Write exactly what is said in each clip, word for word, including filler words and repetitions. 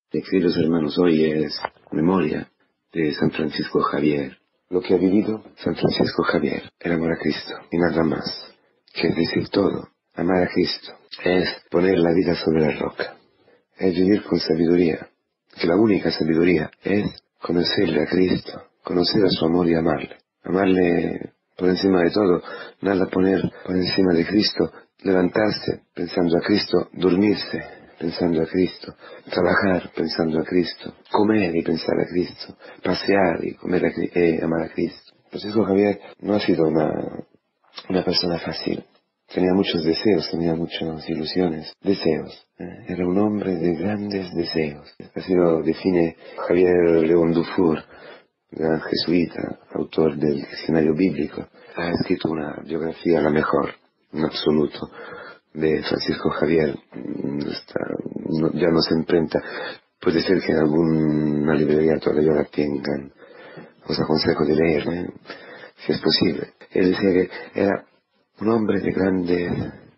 Eh, queridos hermanos, hoy es memoria de San Francisco Javier. Lo que ha vivido San Francisco Javier, el amor a Cristo, y nada más. Que es decir todo, amar a Cristo, es poner la vida sobre la roca, es vivir con sabiduría, que la única sabiduría es conocerle a Cristo, conocer a su amor y amarle. Amarle por encima de todo, nada poner por encima de Cristo, levantarse pensando a Cristo, dormirse pensando a Cristo, trabajar pensando a Cristo, comer y pensar a Cristo, pasear y comer a, eh, amar a Cristo. Francisco Javier no ha sido una, una persona fácil. Tenía muchos deseos, tenía muchas ilusiones, deseos. ¿eh? Era un hombre de grandes deseos. Así lo define Javier León Dufour, gran jesuita, autor del diccionario bíblico. Ha escrito una biografía, la mejor, en absoluto, de Francisco Javier. Está, no, ya no se imprenta. Puede ser que en alguna librería todavía la tengan. Os aconsejo de leer, ¿eh? si es posible. Él decía que era un hombre de grandes,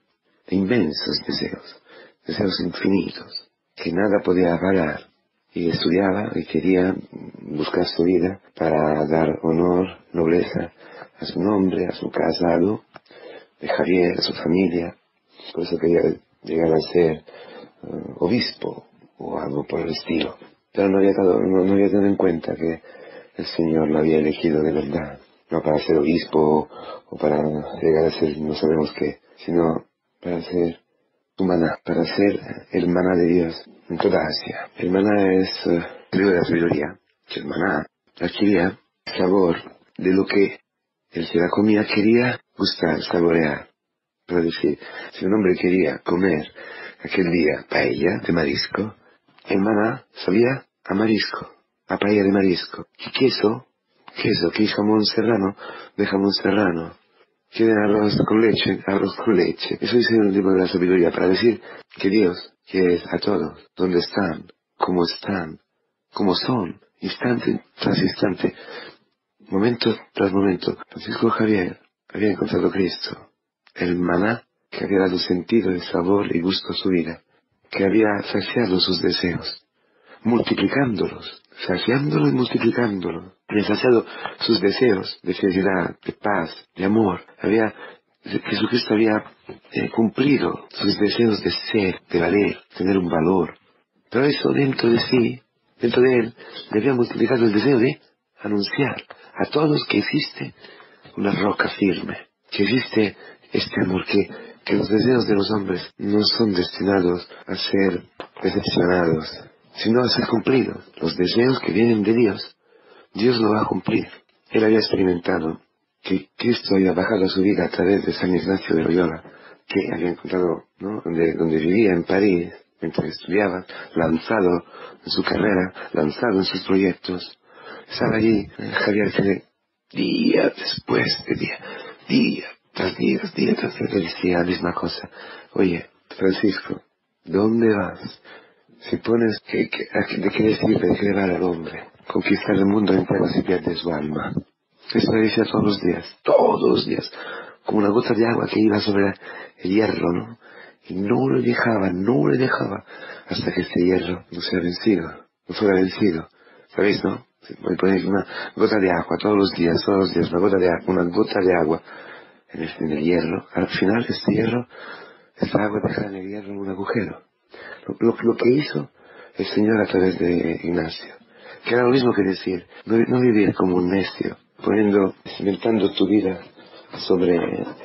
de inmensos deseos, deseos infinitos, que nada podía parar. Y estudiaba y quería buscar su vida para dar honor, nobleza a su nombre, a su casado, de Javier, a su familia. Por eso quería llegar a ser uh, obispo o algo por el estilo. Pero no había, dado, no, no había tenido en cuenta que el Señor lo había elegido de verdad. No para ser obispo o para llegar a ser no sabemos qué, sino para ser su maná, para ser el maná de Dios en toda Asia. El maná es uh, el libro de la sabiduría, que el maná adquiría sabor de lo que el que la comía quería gustar, saborear. Para decir, si un hombre quería comer aquel día paella de marisco, el maná sabía a marisco, a paella de marisco. Y queso, queso, que es jamón serrano, de jamón serrano. Quieren arroz con leche, arroz con leche. Eso dice el libro de la sabiduría, para decir que Dios quiere a todos, donde están, cómo están, cómo son, instante tras instante, momento tras momento. Francisco Javier había encontrado a Cristo, el maná que había dado sentido y sabor y gusto a su vida, que había saciado sus deseos, multiplicándolos, saciándolo y multiplicándolo. Había saciado sus deseos de felicidad, de paz, de amor. Había, Jesucristo había eh, cumplido sus deseos de ser, de valer, tener un valor. Pero eso dentro de sí, dentro de él, le había multiplicado el deseo de anunciar a todos que existe una roca firme, que existe este amor, que, que los deseos de los hombres no son destinados a ser decepcionados, sino a ser cumplidos. Los deseos que vienen de Dios, Dios lo va a cumplir. Él había experimentado que Cristo había bajado a su vida a través de San Ignacio de Loyola, que había encontrado, ¿no?, donde, donde vivía en París, mientras estudiaba, lanzado en su carrera, lanzado en sus proyectos. Estaba allí Javier, que día después de día, día tras día, día tras día, le decía la misma cosa. Oye, Francisco, ¿dónde vas? Si pones, que, que, ¿de qué le sirve, de qué le vale al hombre conquistar el mundo entero si pierde su alma? Eso le decía todos los días, todos los días, como una gota de agua que iba sobre el hierro, ¿no? Y no le dejaba, no le dejaba, hasta que este hierro no sea vencido, no fuera vencido. ¿Sabéis, no? Voy a poner una gota de agua todos los días, todos los días, una gota de agua, una gota de agua en el, en el hierro. Al final este hierro, esta agua deja en el hierro en un agujero. Lo, lo, lo que hizo el Señor a través de Ignacio, que era lo mismo que decir, no, no vivir como un necio, poniendo, inventando tu vida sobre,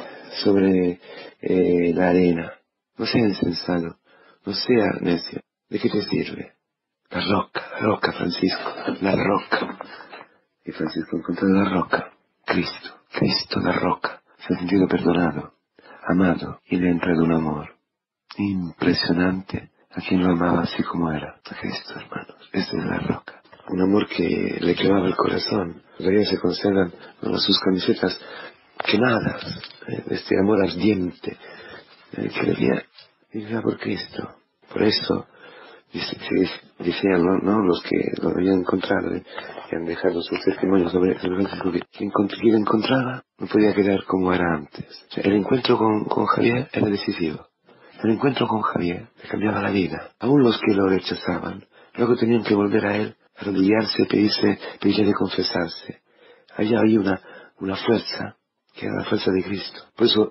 sobre eh, la arena. No sea insensato, no sea necio. ¿De qué te sirve? La roca, la roca, Francisco, la roca. Y Francisco encontró la roca, Cristo, Cristo la roca. Se ha sentido perdonado, amado, y le ha entrado un amor impresionante a quien lo amaba así como era. A Cristo, hermanos, esta es la roca. Un amor que le quemaba el corazón. Todavía se conservan con sus camisetas quemadas, eh, este amor ardiente, eh, que debía vivir por Cristo. Por eso, decían, ¿no? ¿no? Los que lo habían encontrado, ¿eh? que han dejado sus testimonios sobre Francisco, que quien, quien lo encontraba no podía quedar como era antes. O sea, el encuentro con, con Javier era decisivo. El encuentro con Javier le cambiaba la vida. Aún los que lo rechazaban Luego tenían que volver a Él, arrodillarse, pedirse, pedirle de confesarse. Allá había una, una fuerza, que era la fuerza de Cristo. Por eso,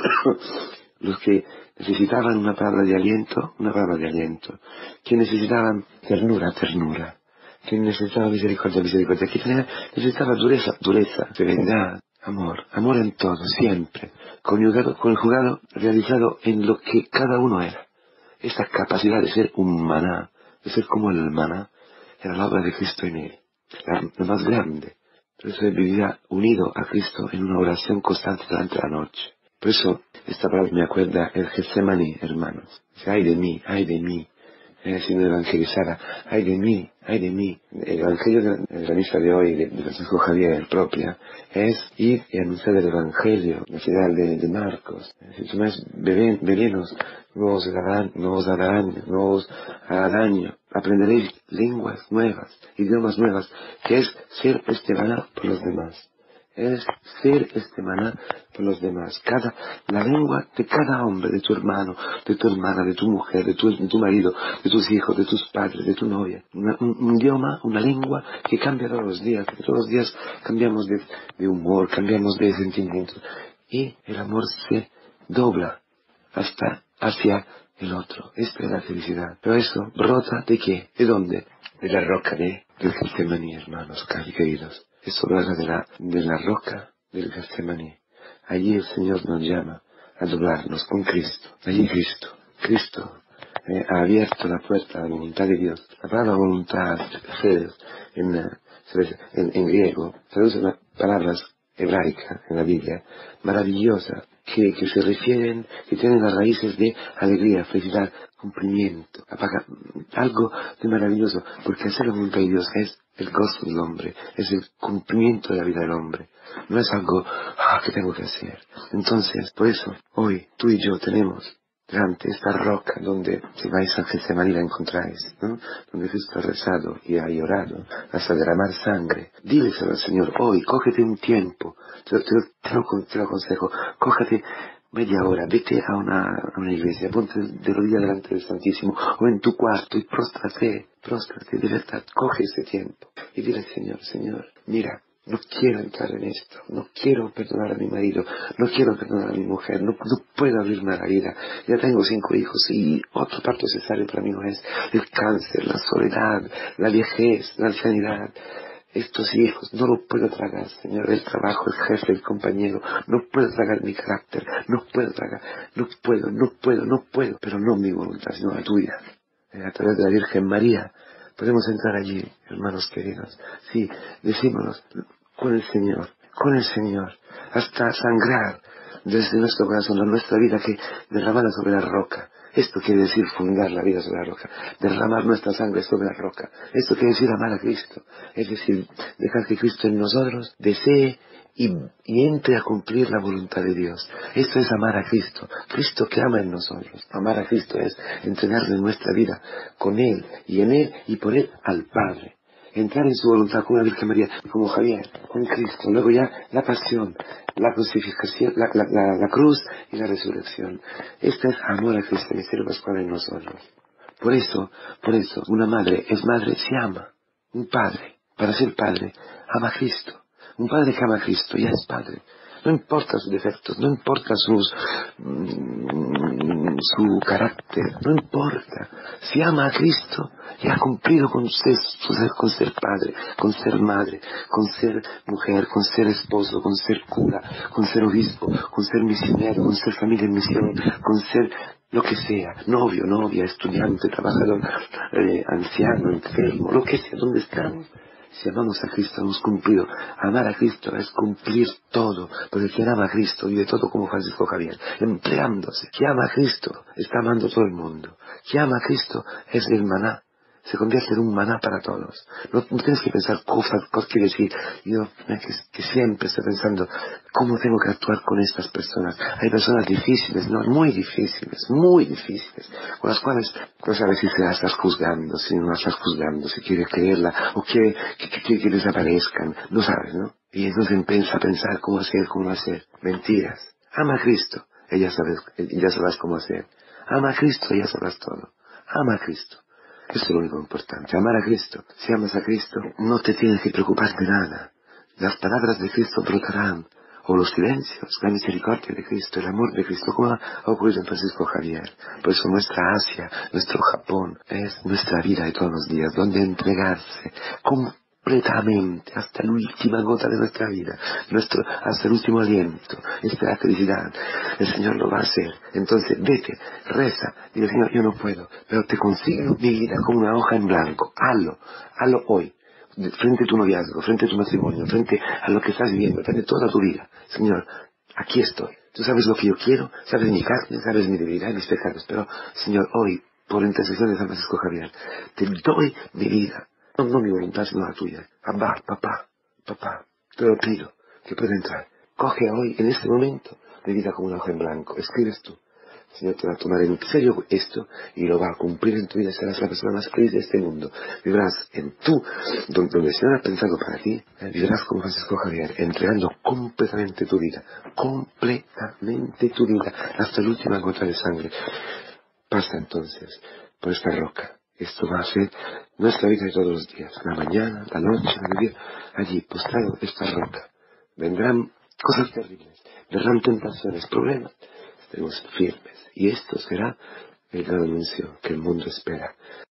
los que necesitaban una palabra de aliento, una palabra de aliento. Que necesitaban ternura, ternura. Que necesitaba misericordia, misericordia. Que necesitaba dureza, dureza, serenidad, amor. Amor en todo, siempre. Conjugado, conjugado, realizado en lo que cada uno era. Esta capacidad de ser un maná, de ser como el maná, era la obra de Cristo en él. La, la más grande. Por eso él vivía unido a Cristo en una oración constante durante la noche. Por eso, esta palabra me acuerda el Getsemaní, hermanos. Dice, ay de mí, ay de mí. Eh, si no evangelizara, ay de mí, ay de mí. El evangelio de, de la misa de hoy, de, de Francisco Javier propia, es ir y anunciar el evangelio, la ciudad de, de Marcos. Si tomáis venenos, no os darán, no os darán, no os hará daño. Aprenderéis lenguas nuevas, idiomas nuevas, que es ser este maná por los demás. Es ser este maná por los demás. Cada, la lengua de cada hombre, de tu hermano, de tu hermana, de tu mujer, de tu, de tu marido, de tus hijos, de tus padres, de tu novia. Una, un, un idioma, una lengua que cambia todos los días. Que todos los días cambiamos de, de humor, cambiamos de sentimientos. Y el amor se dobla hasta hacia el otro. Esta es la felicidad. Pero eso brota ¿de qué? ¿De dónde? De la roca de, del Getsemaní, hermanos, casi queridos. Eso brota de la, de la roca del Getsemaní. Allí el Señor nos llama a doblarnos con Cristo. Allí Cristo. Cristo eh, ha abierto la puerta a la voluntad de Dios. La palabra voluntad, seres, en, en, en griego, traduce las palabras hebraicas en la Biblia, maravillosas, que, que se refieren, que tienen las raíces de alegría, felicidad, cumplimiento, apaga, algo de maravilloso, porque hacer la voluntad de Dios es el gozo del hombre, es el cumplimiento de la vida del hombre, no es algo ah, que tengo que hacer. Entonces, por eso, hoy tú y yo tenemos delante esta roca donde si vais a Getsemaní la encontráis, ¿no? Donde Cristo ha rezado y ha llorado hasta derramar sangre. Díleselo al Señor hoy, cógete un tiempo, te, te, te, lo, te lo aconsejo, cógete media hora, vete a una, a una iglesia, ponte de rodillas delante del Santísimo o en tu cuarto y próstrate, próstrate, de verdad, coge ese tiempo y dile al Señor, Señor, mira, no quiero entrar en esto, no quiero perdonar a mi marido, no quiero perdonar a mi mujer, no, no puedo abrirme a la vida, ya tengo cinco hijos y otro parto cesárea para mí no es el cáncer, la soledad, la viejez, la ancianidad. Estos hijos no lo puedo tragar, Señor, el trabajo, el jefe, el compañero, no puedo tragar mi carácter, no puedo tragar, no puedo, no puedo, no puedo, pero no mi voluntad, sino la tuya. Eh, a través de la Virgen María podemos entrar allí, hermanos queridos. Sí, decímonos, con el Señor, con el Señor, hasta sangrar desde nuestro corazón, la nuestra vida que derramada sobre la roca. Esto quiere decir fundar la vida sobre la roca, derramar nuestra sangre sobre la roca. Esto quiere decir amar a Cristo, es decir, dejar que Cristo en nosotros desee y, y entre a cumplir la voluntad de Dios. Esto es amar a Cristo, Cristo que ama en nosotros. Amar a Cristo es entregarle nuestra vida con Él y en Él y por Él al Padre. Entrar en su voluntad con la Virgen María, como Javier, con Cristo. Luego ya la pasión, la crucificación, la, la, la, la cruz y la resurrección. Este es amor a Cristo, misterio pascual en nosotros. Por eso, por eso, una madre es madre si ama. Un padre, para ser padre, ama a Cristo. Un padre que ama a Cristo ya es padre. No importa sus defectos, no importa sus, mmm, su carácter, no importa. Si ama a Cristo, ya ha cumplido con ser, con ser padre, con ser madre, con ser mujer, con ser esposo, con ser cura, con ser obispo, con ser misionero, con ser familia en misión, con ser lo que sea, novio, novia, estudiante, trabajador, eh, anciano, enfermo, lo que sea, donde estamos. Si amamos a Cristo, hemos cumplido. Amar a Cristo es cumplir todo, porque quien ama a Cristo vive todo como Francisco Javier, empleándose. Quien ama a Cristo está amando a todo el mundo. Quien ama a Cristo es el maná. Se convierte en un maná para todos. No, no tienes que pensar cosas, cosas que decir, yo que, que siempre estoy pensando, ¿cómo tengo que actuar con estas personas? Hay personas difíciles, no, muy difíciles, muy difíciles, con las cuales no sabes si se las estás juzgando, si no las estás juzgando, si quieres creerla, o quiere que, que, que, que desaparezcan, no sabes, ¿no? Y entonces empieza a pensar cómo hacer, cómo hacer. Mentiras. Ama a Cristo, ella sabes, ya sabrás cómo hacer. Ama a Cristo, ya sabrás todo. Ama a Cristo. Eso es lo único importante, amar a Cristo. Si amas a Cristo, no te tienes que preocupar de nada. Las palabras de Cristo brotarán, o los silencios, la misericordia de Cristo, el amor de Cristo, como ha ocurrido en Francisco Javier. Por eso nuestra Asia, nuestro Japón, es nuestra vida de todos los días, donde entregarse completamente hasta la última gota de nuestra vida, nuestro, hasta el último aliento, esta es la felicidad. El Señor lo va a hacer. Entonces vete, reza, dile: Señor, yo no puedo, pero te consigno mi vida como una hoja en blanco. Hazlo, hazlo hoy. Frente a tu noviazgo, frente a tu matrimonio, frente a lo que estás viviendo, frente a toda tu vida. Señor, aquí estoy. Tú sabes lo que yo quiero, sabes mi carne, sabes mi debilidad y mis pecados. Pero, Señor, hoy, por intercesión de San Francisco Javier, te doy mi vida. No, no mi voluntad, sino la tuya. Abba, papá, papá, te lo pido, que pueda entrar. Coge hoy, en este momento, mi vida como una hoja en blanco. Escribes tú. El Señor te va a tomar en serio esto y lo va a cumplir en tu vida. Serás la persona más feliz de este mundo. Vivrás en tú, donde, donde el Señor ha pensado para ti. eh, Vivirás como Francisco Javier, entregando completamente tu vida. Completamente tu vida, hasta la última gota de sangre. Pasa entonces por esta roca. Esto va a ser nuestra vida de todos los días. La mañana, la noche, la día. Allí, postrado, esta roca. Vendrán cosas terribles. Vendrán tentaciones, problemas. Estaremos firmes. Y esto será el gran anuncio que el mundo espera.